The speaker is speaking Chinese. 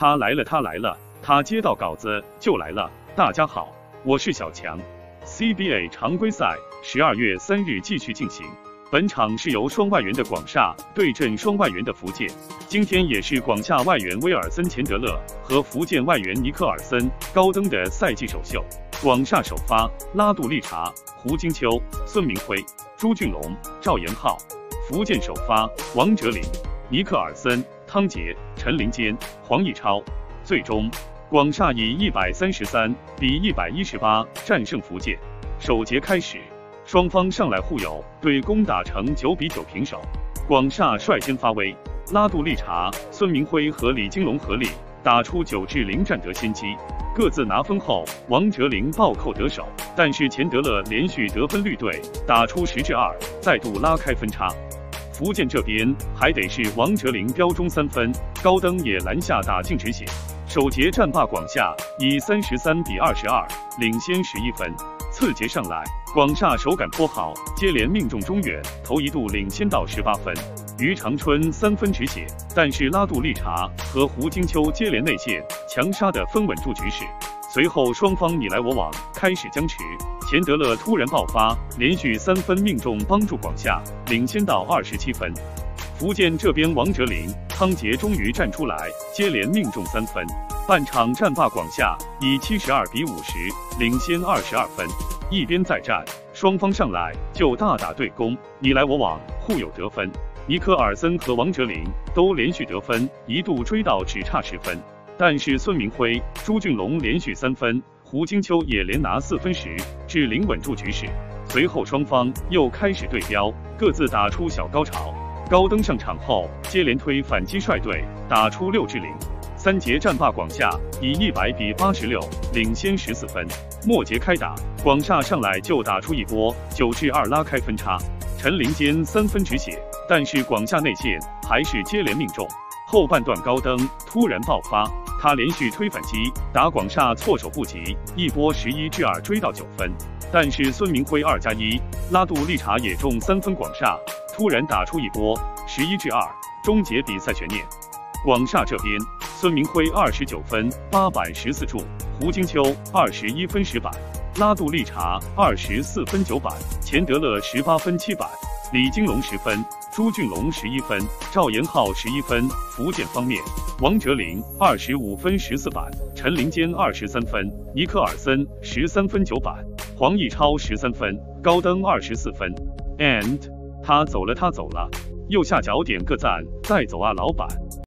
他来了，他来了，他接到稿子就来了。大家好，我是小强。CBA 常规赛12月3日继续进行，本场是由双外援的广厦对阵双外援的福建。今天也是广厦外援威尔森·钱德勒和福建外援尼克尔森·高登的赛季首秀。广厦首发拉杜利查、胡金秋、孙明辉、朱俊龙、赵延浩；福建首发王哲林、尼克尔森、汤杰、陈林坚、黄义超。最终，广厦以133比118战胜福建。首节开始，双方上来互有，对攻打成9比9平手。广厦率先发威，拉杜利查、孙明辉和李金龙合力打出9至0占得先机。各自拿分后，王哲林暴扣得手，但是钱德勒连续得分绿队打出10至2，再度拉开分差。福建这边还得是王哲林标中3分，高登也篮下打进止血。首节战罢广厦以33比22领先11分。次节上来，广厦手感颇好，接连命中中远，头一度领先到18分。于长春3分止血，但是拉杜利查和胡金秋接连内线强杀的分稳住局势。随后双方你来我往，开始僵持。钱德勒突然爆发，连续3分命中，帮助广厦领先到27分。福建这边王哲林、汤杰终于站出来，接连命中3分。半场战罢广厦以72比50领先22分。一边再战，双方上来就大打对攻，你来我往，互有得分。尼克尔森和王哲林都连续得分，一度追到只差10分。但是孙明辉、朱俊龙连续3分，胡金秋也连拿4分10至0稳住局势。随后双方又开始对标，各自打出小高潮。高登上场后接连推反击，率队打出6至0。3节战罢广厦以100比86领先14分。末节开打，广厦上来就打出一波9至2拉开分差。陈林坚3分止血，但是广厦内线还是接连命中。后半段高登突然爆发，他连续推反击，打广厦措手不及，一波11至2追到9分。但是孙明辉2+1，拉杜利查也中3分，广厦突然打出一波11至2，终结比赛悬念。广厦这边，孙明辉29分8板14助，胡金秋21分10板，拉杜利查24分9板，钱德勒18分7板，李金龙10分，朱俊龙11分，赵延浩11分。福建方面，王哲林25分14板，陈林坚23分，尼克尔森13分9板，黄义超13分，高登24分。And 他走了，他走了。右下角点个赞，再走啊，老板。